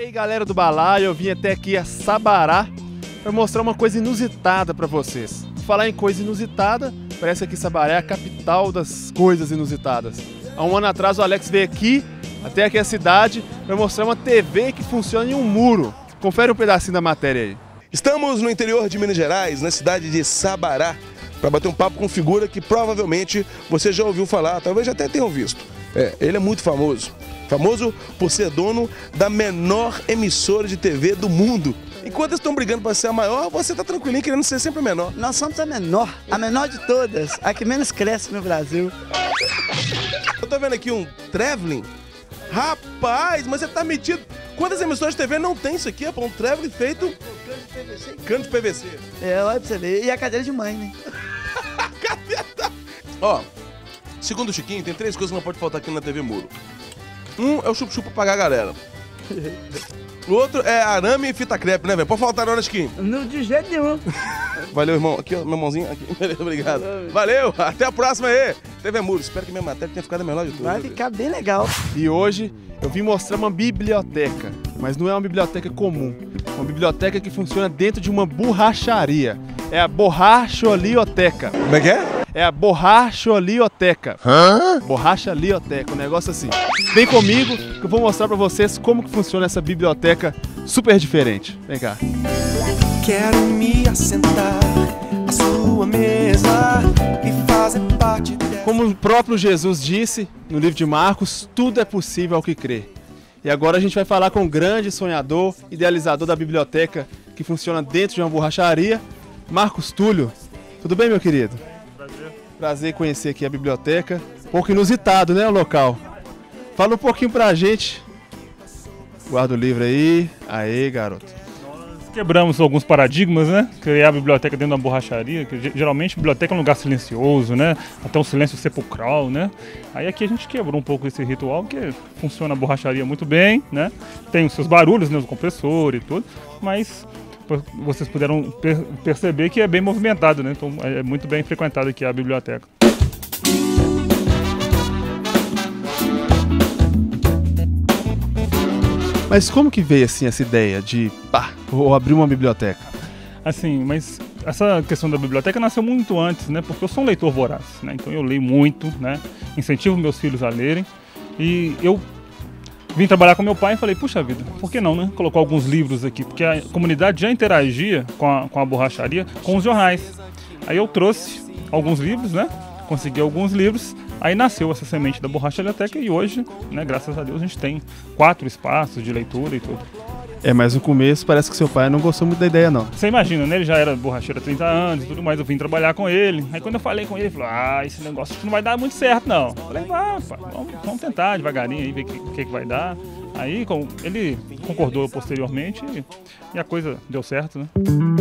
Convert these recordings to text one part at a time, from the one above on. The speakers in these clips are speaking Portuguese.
E aí galera do Balaio, eu vim até aqui a Sabará para mostrar uma coisa inusitada para vocês. Falar em coisa inusitada, parece que Sabará é a capital das coisas inusitadas. Há um ano atrás o Alex veio aqui, até aqui a cidade, para mostrar uma TV que funciona em um muro. Confere um pedacinho da matéria aí. Estamos no interior de Minas Gerais, na cidade de Sabará, para bater um papo com figura que provavelmente você já ouviu falar, talvez já até tenham visto. Ele é muito famoso. Famoso por ser dono da menor emissora de TV do mundo. Enquanto eles estão brigando para ser a maior, você está tranquilinho querendo ser sempre a menor. Nós somos a menor de todas, a que menos cresce no Brasil. Eu tô vendo aqui um traveling. Rapaz, mas você tá metido. Quantas emissoras de TV não tem isso aqui? É um traveling feito cano de PVC. Olha pra você ver. E a cadeira de mãe, né? Ó, segundo o Chiquinho, tem 3 coisas que não pode faltar aqui na TV Muro. Um é o chup-chup pra pagar a galera. O outro é arame e fita crepe, né, velho? Pode faltar não, né, Chiquinho? Não, de jeito nenhum. Valeu, irmão. Aqui, ó, meu mãozinho. Aqui. Beleza, obrigado. Valeu, até a próxima aí. TV Muro. Espero que minha matéria tenha ficado a melhor de tudo. Vai ficar bem legal. E hoje eu vim mostrar uma biblioteca, mas não é uma biblioteca comum. Uma biblioteca que funciona dentro de uma borracharia. É a Borracholioteca. Como é que é? É a Borracholioteca. Hã? Borracholioteca, um negócio assim. Vem comigo que eu vou mostrar pra vocês como que funciona essa biblioteca super diferente. Vem cá. Quero me assentar à sua mesa e fazer parte dela. Como o próprio Jesus disse no livro de Marcos, tudo é possível ao que crê. E agora a gente vai falar com o grande sonhador, idealizador da biblioteca que funciona dentro de uma borracharia, Marcos Túlio. Tudo bem, meu querido? Prazer em conhecer aqui a biblioteca. Um pouco inusitado, né, o local. Fala um pouquinho pra gente. Guarda o livro aí. Aê, garoto. Nós quebramos alguns paradigmas, né? Criar a biblioteca dentro da borracharia, que geralmente a biblioteca é um lugar silencioso, né? Até um silêncio sepulcral, né? Aí aqui a gente quebrou um pouco esse ritual, que funciona a borracharia muito bem, né? Tem os seus barulhos, né? O compressor e tudo, mas vocês puderam perceber que é bem movimentado, né? Então é muito bem frequentado aqui a biblioteca. Mas como que veio assim essa ideia de, vou abrir uma biblioteca? Assim, mas essa questão da biblioteca nasceu muito antes, né? Porque eu sou um leitor voraz, né? Então eu leio muito, né? Incentivo meus filhos a lerem. E eu vim trabalhar com meu pai e falei, puxa vida, por que não, né? Colocar alguns livros aqui, porque a comunidade já interagia com a borracharia, com os jornais. Aí eu trouxe alguns livros, né? Consegui alguns livros, aí nasceu essa semente da Borracholioteca e hoje, né, graças a Deus, a gente tem 4 espaços de leitura e tudo. Mas no começo parece que seu pai não gostou muito da ideia, não. Você imagina, né? Ele já era borracheiro há 30 anos e tudo mais, eu vim trabalhar com ele. Aí quando eu falei com ele, ele falou, esse negócio não vai dar muito certo, não. Eu falei, pai, vamos tentar devagarinho aí, ver o que vai dar. Aí ele concordou posteriormente e a coisa deu certo, né?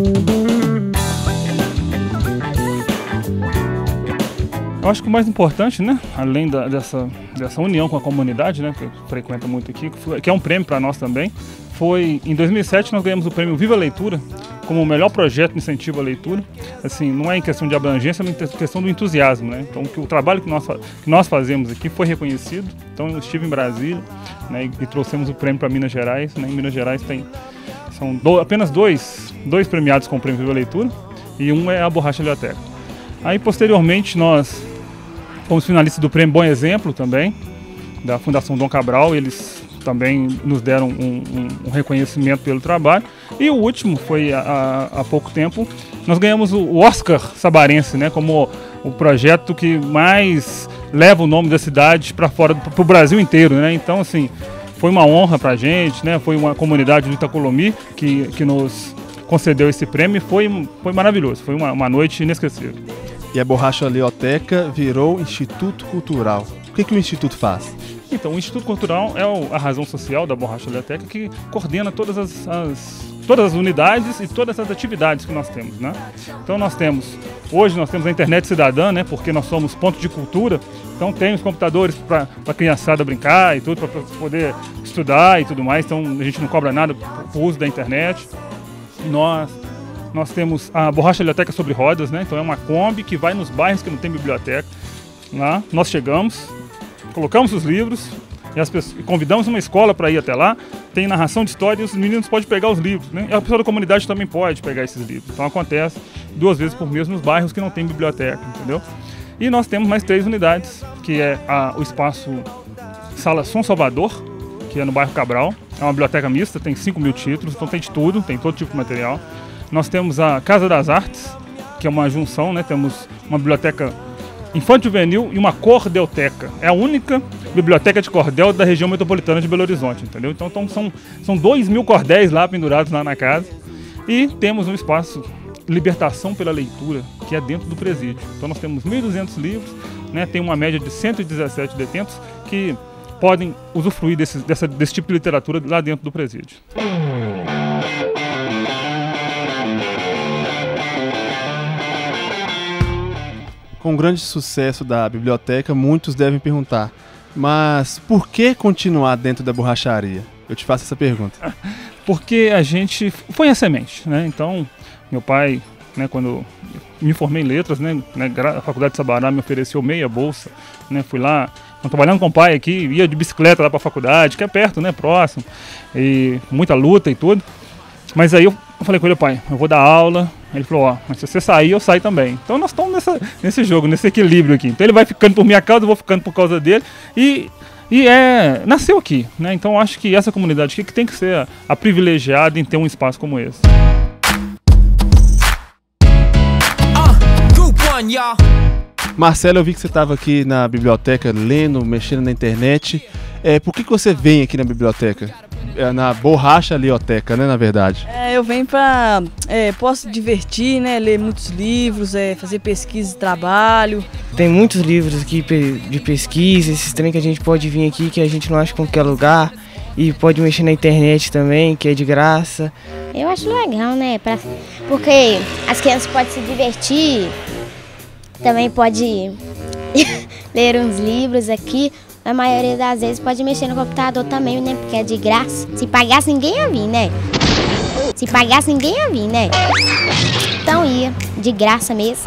Eu acho que o mais importante, né, além dessa união com a comunidade, né, que frequenta muito aqui, que é um prêmio para nós também, foi em 2007 nós ganhamos o prêmio Viva Leitura como o melhor projeto de incentivo à leitura. Assim, não é em questão de abrangência, mas em questão do entusiasmo, né? Então, que o trabalho que nós fazemos aqui foi reconhecido. Então, eu estive em Brasília, né, e trouxemos o prêmio para Minas Gerais. Né? Em Minas Gerais são apenas dois premiados com o prêmio Viva Leitura e um é a Borracholioteca. Aí, posteriormente, nós fomos finalistas do prêmio Bom Exemplo também, da Fundação Dom Cabral. Eles também nos deram um reconhecimento pelo trabalho. E o último foi há pouco tempo, nós ganhamos o Oscar Sabarense, né, como o projeto que mais leva o nome da cidade para fora, para o Brasil inteiro, né? Então, assim, foi uma honra para a gente, né? Foi uma comunidade do Itacolomi que nos concedeu esse prêmio. Foi maravilhoso, foi uma noite inesquecível. E a Borracholioteca virou Instituto Cultural. O que o Instituto faz? Então, o Instituto Cultural é a razão social da Borracholioteca, que coordena todas as unidades e todas as atividades que nós temos, né? Então hoje nós temos a internet cidadã, né? Porque nós somos ponto de cultura, então tem os computadores para a criançada brincar e tudo, para poder estudar e tudo mais, então a gente não cobra nada por uso da internet. Nós temos a Borracholioteca sobre rodas, né? Então é uma Kombi que vai nos bairros que não tem biblioteca. Lá nós chegamos, colocamos os livros, E convidamos uma escola para ir até lá, tem narração de história e os meninos podem pegar os livros, né? E a pessoa da comunidade também pode pegar esses livros. Então acontece 2 vezes por mês nos bairros que não tem biblioteca, entendeu? E nós temos mais 3 unidades, que é o espaço Sala São Salvador, que é no bairro Cabral. É uma biblioteca mista, tem 5.000 títulos, então tem de tudo, tem todo tipo de material. Nós temos a Casa das Artes, que é uma junção, né? Temos uma biblioteca infanto-juvenil e uma cordelteca. É a única biblioteca de cordel da região metropolitana de Belo Horizonte, entendeu? Então são 2.000 cordéis lá pendurados lá na casa. E temos um espaço Libertação pela Leitura, que é dentro do presídio. Então nós temos 1.200 livros, né? Tem uma média de 117 detentos que podem usufruir desse tipo de literatura lá dentro do presídio. Com o grande sucesso da biblioteca, muitos devem perguntar, mas por que continuar dentro da borracharia? Eu te faço essa pergunta. Porque a gente foi a semente, né? Então, meu pai, né, quando eu me formei em letras, né, a Faculdade de Sabará me ofereceu meia bolsa, né? Fui lá, trabalhando com o pai aqui, ia de bicicleta lá para a faculdade, que é perto, né, próximo, e muita luta e tudo. Mas aí eu falei com ele, pai, eu vou dar aula. Ele falou, ó, mas se você sair, eu saio também. Então nós estamos nesse jogo, nesse equilíbrio aqui. Então ele vai ficando por minha causa, eu vou ficando por causa dele. E nasceu aqui, né? Então eu acho que essa comunidade aqui que tem que ser a privilegiada em ter um espaço como esse. Marcelo, eu vi que você estava aqui na biblioteca lendo, mexendo na internet. Por que você vem aqui na biblioteca? Na borracharioteca, né, na verdade? Eu venho para posso divertir, né, ler muitos livros, fazer pesquisa de trabalho. Tem muitos livros aqui de pesquisa, esses trem que a gente pode vir aqui que a gente não acha em qualquer lugar. E pode mexer na internet também, que é de graça. Eu acho legal, né, porque as crianças podem se divertir, também pode ler uns livros aqui. A maioria das vezes pode mexer no computador também, né? Porque é de graça. Se pagasse, ninguém ia vir, né? Se pagasse, ninguém ia vir, né? Então ia, de graça mesmo.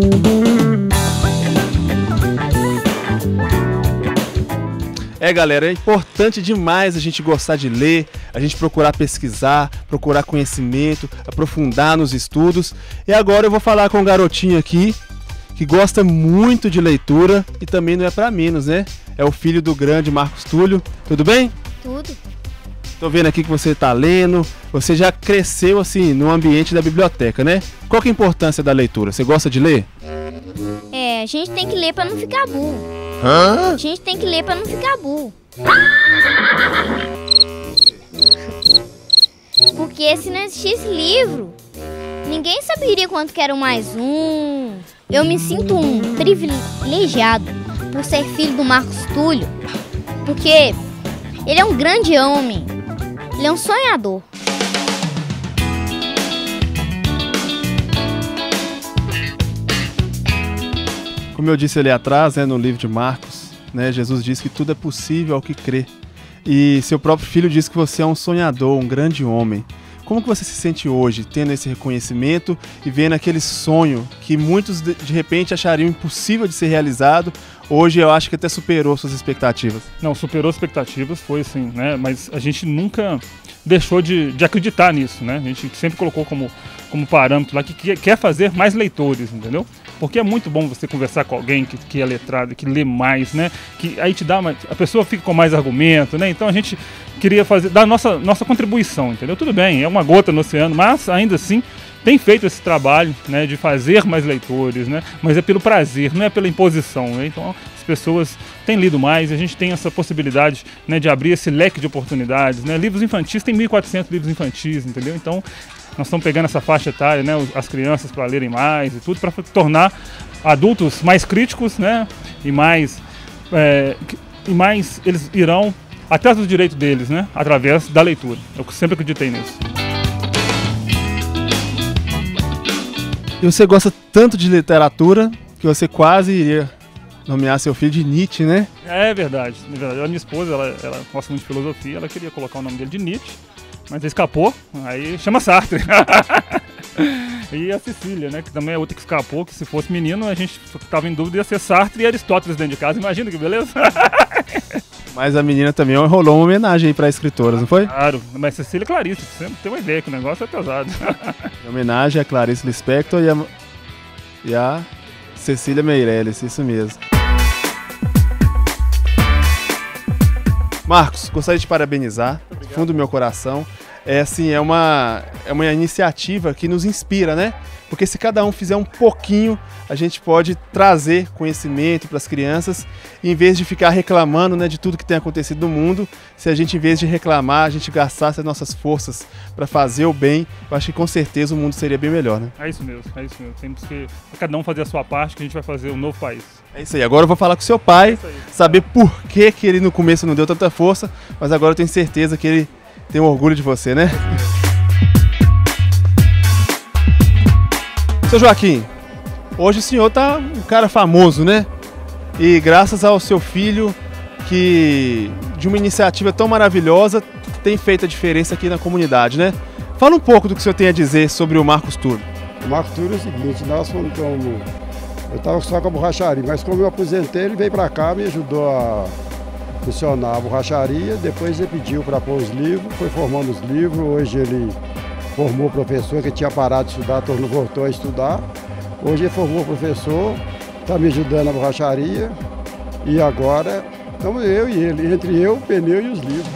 Galera, é importante demais a gente gostar de ler, a gente procurar pesquisar, procurar conhecimento, aprofundar nos estudos. E agora eu vou falar com um garotinho aqui que gosta muito de leitura e também não é para menos, né? É o filho do grande Marcos Túlio. Tudo bem? Tudo. Tô vendo aqui que você tá lendo, você já cresceu assim no ambiente da biblioteca, né? Qual que é a importância da leitura? Você gosta de ler? A gente tem que ler para não ficar burro. Hã? A gente tem que ler para não ficar burro. Porque se não existisse livro, ninguém saberia quanto que era o mais um. Eu me sinto um privilegiado por ser filho do Marcos Túlio, porque ele é um grande homem, ele é um sonhador. Como eu disse ali atrás, né, no livro de Marcos, né, Jesus diz que tudo é possível ao que crê. E seu próprio filho diz que você é um sonhador, um grande homem. Como que você se sente hoje, tendo esse reconhecimento e vendo aquele sonho que muitos de repente achariam impossível de ser realizado? Hoje eu acho que até superou suas expectativas. Não, superou as expectativas, foi assim, né? Mas a gente nunca deixou de acreditar nisso, né? A gente sempre colocou como parâmetro lá que quer fazer mais leitores, entendeu? Porque é muito bom você conversar com alguém que é letrado, que lê mais, né? Que aí te dá a pessoa fica com mais argumento, né? Então a gente queria dar a nossa contribuição, entendeu? Tudo bem, é uma gota no oceano, mas ainda assim tem feito esse trabalho, né, de fazer mais leitores, né? Mas é pelo prazer, não é pela imposição, né? Então as pessoas têm lido mais, a gente tem essa possibilidade, né, de abrir esse leque de oportunidades, né? Livros infantis, tem 1.400 livros infantis, entendeu? Então nós estamos pegando essa faixa etária, né, as crianças para lerem mais e tudo, para tornar adultos mais críticos, né, e mais eles irão atrás dos direitos deles, né, através da leitura. Eu sempre acreditei nisso. E você gosta tanto de literatura que você quase iria nomear seu filho de Nietzsche, né? É verdade. A minha esposa, ela gosta muito de filosofia, ela queria colocar o nome dele de Nietzsche, mas ele escapou, aí chama Sartre. E a Cecília, né, que também é outra que escapou, que se fosse menino a gente tava em dúvida, ia ser Sartre e Aristóteles dentro de casa, imagina que beleza. Mas a menina também rolou uma homenagem aí para escritoras, não foi? Claro, mas Cecília Clarice, você tem uma ideia que o negócio é pesado. Em homenagem a Clarice Lispector e a Cecília Meirelles, isso mesmo. Marcos, gostaria de parabenizar, do fundo do meu coração. É uma iniciativa que nos inspira, né? Porque se cada um fizer um pouquinho, a gente pode trazer conhecimento para as crianças, e em vez de ficar reclamando, né, de tudo que tem acontecido no mundo, se a gente, em vez de reclamar, a gente gastasse as nossas forças para fazer o bem, eu acho que com certeza o mundo seria bem melhor, né? É isso mesmo. Temos que cada um fazer a sua parte, que a gente vai fazer um novo país. É isso aí. Agora eu vou falar com o seu pai, saber por que ele no começo não deu tanta força, mas agora eu tenho certeza que ele tem um orgulho de você, né? Seu Joaquim, hoje o senhor tá um cara famoso, né? E graças ao seu filho, que de uma iniciativa tão maravilhosa, tem feito a diferença aqui na comunidade, né? Fala um pouco do que o senhor tem a dizer sobre o Marcos Túlio. O Marcos Túlio é o seguinte, eu estava só com a borracharia, mas como eu aposentei, ele veio para cá, me ajudou a funcionar a borracharia, depois ele pediu para pôr os livros, foi formando os livros, hoje ele formou o professor que tinha parado de estudar, voltou a estudar, hoje ele formou o professor, está me ajudando na borracharia e agora estamos eu e ele, entre eu, o pneu e os livros.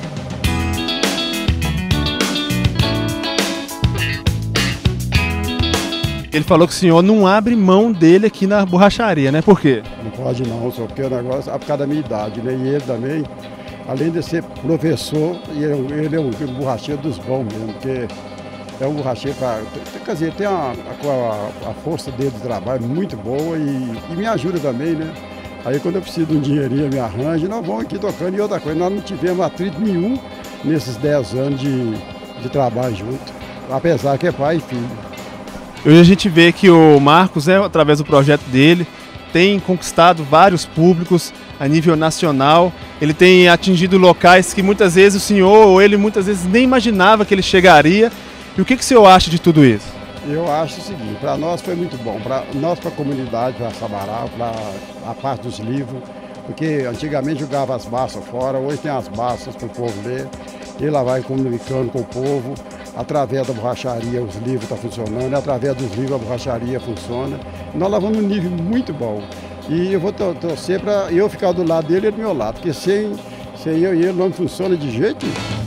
Ele falou que o senhor não abre mão dele aqui na borracharia, né? Por quê? Não pode não, só porque o negócio é por causa da minha idade, né? E ele também, além de ser professor, ele é um borracheiro dos bons mesmo, porque é um borracheiro, quer dizer, tem a força dele de trabalho muito boa e me ajuda também, né? Aí quando eu preciso de um dinheirinho, me arranja, nós vamos aqui tocando. E outra coisa, nós não tivemos atrito nenhum nesses 10 anos de trabalho junto, apesar que é pai e filho. Hoje a gente vê que o Marcos, né, através do projeto dele, tem conquistado vários públicos a nível nacional. Ele tem atingido locais que muitas vezes o senhor ou ele muitas vezes nem imaginava que ele chegaria. E o que o senhor acha de tudo isso? Eu acho o seguinte, para nós foi muito bom, para nós, para a comunidade, para Sabará, para a parte dos livros, porque antigamente jogava as massas fora, hoje tem as massas para o povo ler, ele lá vai comunicando com o povo, através da borracharia os livros estão funcionando, através dos livros a borracharia funciona, nós levamos um nível muito bom. E eu vou torcer para eu ficar do lado dele e do meu lado, porque sem eu e ele não funciona de jeito nenhum.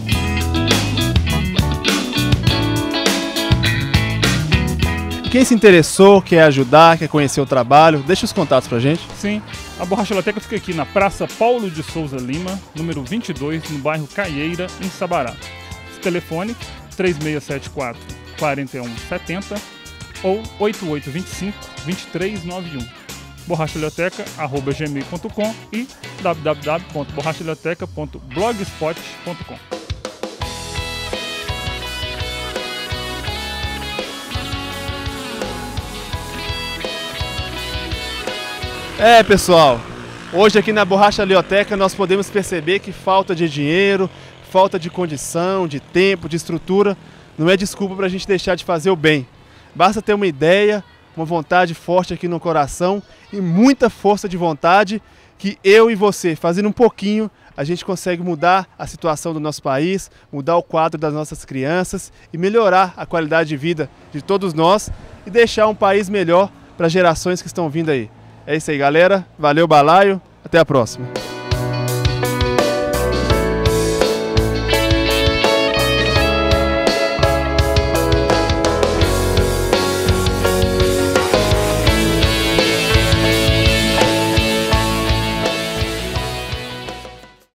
Quem se interessou, quer ajudar, quer conhecer o trabalho, deixa os contatos pra gente. Sim, a Borracharia fica aqui na Praça Paulo de Souza Lima, número 22, no bairro Caieira, em Sabará. Telefone 3674-4170 ou 8825-2391. borrachalioteca@gmail.com e www.borrachalioteca.blogspot.com. É, pessoal, hoje aqui na Borrachalioteca nós podemos perceber que falta de dinheiro, falta de condição, de tempo, de estrutura, não é desculpa para a gente deixar de fazer o bem. Basta ter uma ideia, uma vontade forte aqui no coração e muita força de vontade que eu e você, fazendo um pouquinho, a gente consegue mudar a situação do nosso país, mudar o quadro das nossas crianças e melhorar a qualidade de vida de todos nós e deixar um país melhor para as gerações que estão vindo aí. É isso aí, galera. Valeu, balaio. Até a próxima.